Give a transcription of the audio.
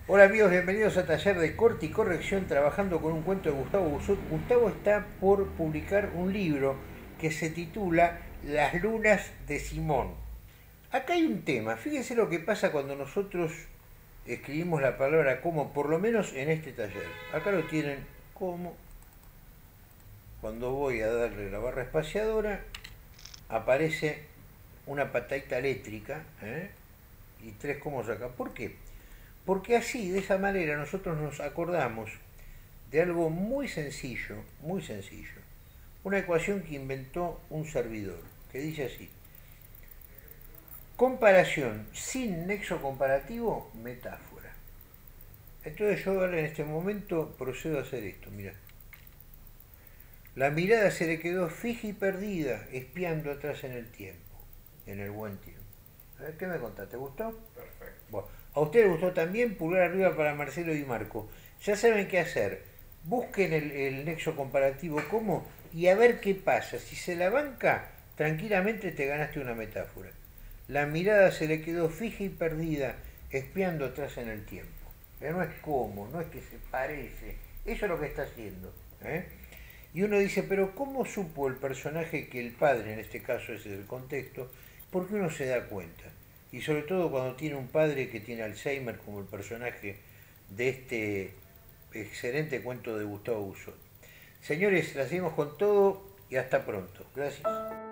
Hola amigos, bienvenidos a Taller de Corte y Corrección, trabajando con un cuento de Gustavo Busut. Gustavo está por publicar un libro que se titula Las lunas de Simón. Acá hay un tema, fíjense lo que pasa cuando nosotros escribimos la palabra como, por lo menos en este taller. Acá lo tienen como, cuando voy a darle la barra espaciadora, aparece una patadita eléctrica, y tres comos acá. ¿Por qué? Porque así, de esa manera, nosotros nos acordamos de algo muy sencillo. Una ecuación que inventó un servidor, que dice así: comparación sin nexo comparativo, metáfora. Entonces yo ahora en este momento procedo a hacer esto, mira. La mirada se le quedó fija y perdida, espiando atrás en el tiempo, en el buen tiempo. A ver, ¿qué me contás? ¿Te gustó? Perfecto. Bueno, a usted le gustó también, pulgar arriba para Marcelo y Marco. Ya saben qué hacer. Busquen el nexo comparativo como y a ver qué pasa. Si se la banca, tranquilamente te ganaste una metáfora. La mirada se le quedó fija y perdida, espiando atrás en el tiempo. No es como, no es que se parece. Eso es lo que está haciendo. ¿eh? Y uno dice, pero ¿cómo supo el personaje que el padre, en este caso ese es el contexto? Porque uno se da cuenta. Y sobre todo cuando tiene un padre que tiene Alzheimer, como el personaje de este excelente cuento de Gustavo Busson. Señores, la seguimos con todo y hasta pronto. Gracias.